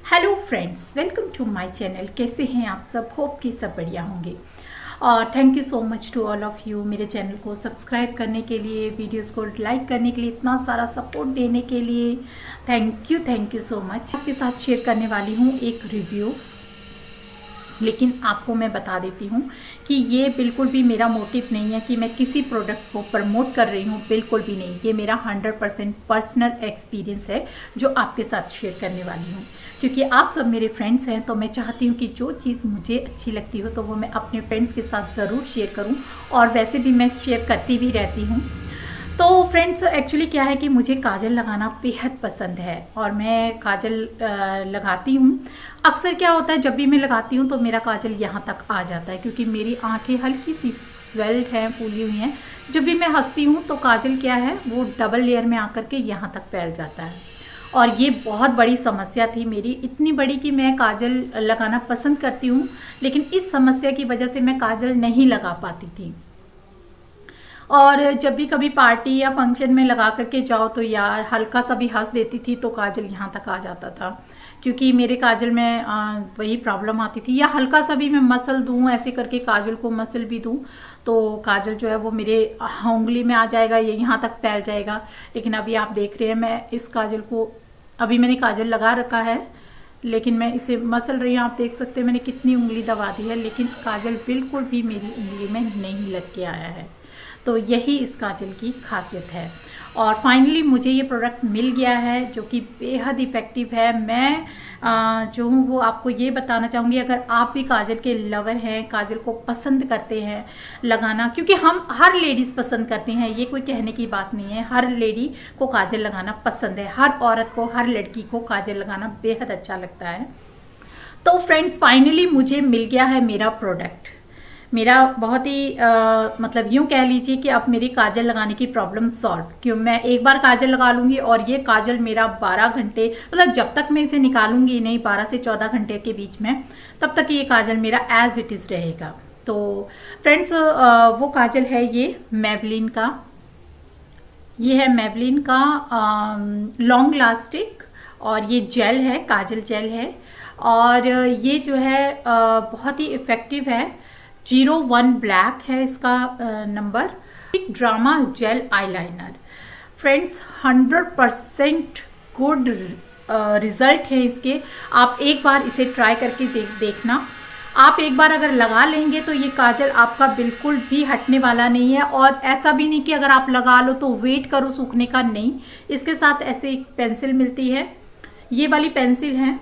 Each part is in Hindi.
Hello friends, welcome to my channel. कैसे हैं आप सब? होप कि सब बढ़िया होंगे। और thank you so much to all of you मेरे चैनल को सब्सक्राइब करने के लिए, वीडियोस को लाइक करने के लिए, इतना सारा सपोर्ट देने के लिए थैंक यू सो मच। आपके साथ शेयर करने वाली हूँ एक रिव्यू, लेकिन आपको मैं बता देती हूँ कि ये बिल्कुल भी मेरा मोटिव नहीं है कि मैं किसी प्रोडक्ट को प्रमोट कर रही हूँ, बिल्कुल भी नहीं। ये मेरा 100% पर्सनल एक्सपीरियंस है जो आपके साथ शेयर करने वाली हूँ, क्योंकि आप सब मेरे फ्रेंड्स हैं। तो मैं चाहती हूँ कि जो चीज़ मुझे अच्छी लगती हो तो वो मैं अपने फ्रेंड्स के साथ ज़रूर शेयर करूँ, और वैसे भी मैं शेयर करती भी रहती हूँ। तो फ्रेंड्स, एक्चुअली क्या है कि मुझे काजल लगाना बेहद पसंद है और मैं काजल लगाती हूँ। अक्सर क्या होता है, जब भी मैं लगाती हूँ तो मेरा काजल यहाँ तक आ जाता है, क्योंकि मेरी आंखें हल्की सी स्वेल्ड हैं, फूली हुई हैं। जब भी मैं हंसती हूँ तो काजल क्या है, वो डबल लेयर में आकर के यहाँ तक फैल जाता है। और ये बहुत बड़ी समस्या थी मेरी, इतनी बड़ी कि मैं काजल लगाना पसंद करती हूँ, लेकिन इस समस्या की वजह से मैं काजल नहीं लगा पाती थी। और जब भी कभी पार्टी या फंक्शन में लगा करके जाओ तो यार हल्का सा भी हंस देती थी तो काजल यहाँ तक आ जाता था, क्योंकि मेरे काजल में वही प्रॉब्लम आती थी। या हल्का सा भी मैं मसल दूँ, ऐसे करके काजल को मसल भी दूँ तो काजल जो है वो मेरे उंगली में आ जाएगा, ये यहाँ तक फैल जाएगा। लेकिन अभी आप देख रहे हैं, मैं इस काजल को, अभी मैंने काजल लगा रखा है लेकिन मैं इसे मसल रही हूँ। आप देख सकते हैं मैंने कितनी उंगली दबा दी है, लेकिन काजल बिल्कुल भी मेरी उंगली में नहीं लग के आया है। तो यही इस काजल की खासियत है। और फाइनली मुझे ये प्रोडक्ट मिल गया है जो कि बेहद इफ़ेक्टिव है। मैं जो हूँ वो आपको ये बताना चाहूँगी, अगर आप भी काजल के लवर हैं, काजल को पसंद करते हैं लगाना, क्योंकि हम हर लेडीज़ पसंद करती हैं, ये कोई कहने की बात नहीं है। हर लेडी को काजल लगाना पसंद है, हर औरत को, हर लड़की को काजल लगाना बेहद अच्छा लगता है। तो फ्रेंड्स, फाइनली मुझे मिल गया है मेरा प्रोडक्ट। मेरा बहुत ही मतलब यूँ कह लीजिए कि अब मेरी काजल लगाने की प्रॉब्लम सॉल्व। क्यों, मैं एक बार काजल लगा लूँगी और ये काजल मेरा 12 घंटे, मतलब जब तक मैं इसे निकालूंगी नहीं, 12 से 14 घंटे के बीच में, तब तक ये काजल मेरा एज इट इज़ रहेगा। तो फ्रेंड्स, वो काजल है ये मैबलिन का। ये है मैबलिन का लॉन्ग लास्टिक, और ये जेल है, काजल जेल है। और ये जो है बहुत ही इफ़ेक्टिव है। 01 ब्लैक है इसका number. Drama gel eyeliner. Friends, 100% good result है इसके। आप एक बार इसे ट्राई करके देखना। आप एक बार अगर लगा लेंगे तो ये काजल आपका बिल्कुल भी हटने वाला नहीं है। और ऐसा भी नहीं कि अगर आप लगा लो तो वेट करो सूखने का, नहीं। इसके साथ ऐसे एक पेंसिल मिलती है, ये वाली पेंसिल है।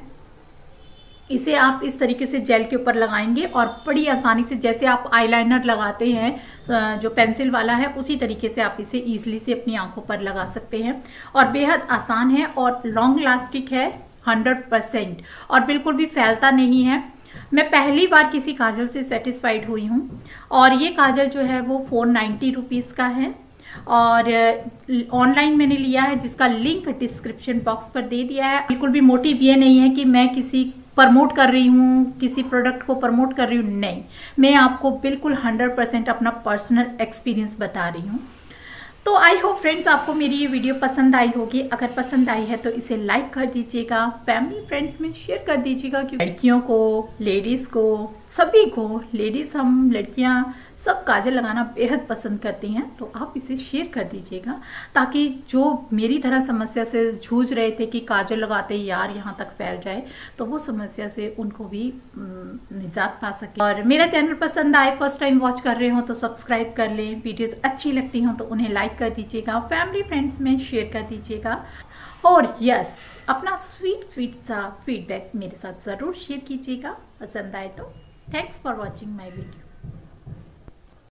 इसे आप इस तरीके से जेल के ऊपर लगाएंगे और बड़ी आसानी से, जैसे आप आईलाइनर लगाते हैं जो पेंसिल वाला है, उसी तरीके से आप इसे ईजिली से अपनी आंखों पर लगा सकते हैं। और बेहद आसान है और लॉन्ग लास्टिक है 100%, और बिल्कुल भी फैलता नहीं है। मैं पहली बार किसी काजल से सेटिस्फाइड हुई हूँ। और ये काजल जो है वो 490 रुपीज़ का है, और ऑनलाइन मैंने लिया है, जिसका लिंक डिस्क्रिप्शन बॉक्स पर दे दिया है। बिल्कुल भी मोटिव ये नहीं है कि मैं किसी प्रमोट कर रही हूँ, किसी प्रोडक्ट को प्रमोट कर रही हूँ, नहीं। मैं आपको बिल्कुल 100% अपना पर्सनल एक्सपीरियंस बता रही हूँ। तो आई होप फ्रेंड्स आपको मेरी ये वीडियो पसंद आई होगी। अगर पसंद आई है तो इसे लाइक कर दीजिएगा, फैमिली फ्रेंड्स में शेयर कर दीजिएगा, क्योंकि लड़कियों को, लेडीज़ को, सभी को, लेडीज़ हम लड़कियाँ सब काजल लगाना बेहद पसंद करती हैं। तो आप इसे शेयर कर दीजिएगा, ताकि जो मेरी तरह समस्या से जूझ रहे थे कि काजल लगाते ही यार यहाँ तक फैल जाए, तो वो समस्या से उनको भी निजात पा सके। और मेरा चैनल पसंद आए, फर्स्ट टाइम वॉच कर रहे हो तो सब्सक्राइब कर लें, वीडियोज़ अच्छी लगती हों तो उन्हें लाइक कर दीजिएगा, फैमिली फ्रेंड्स में शेयर कर दीजिएगा। और यस, अपना स्वीट सा फीडबैक मेरे साथ ज़रूर शेयर कीजिएगा, पसंद आए तो। Thanks for watching my video.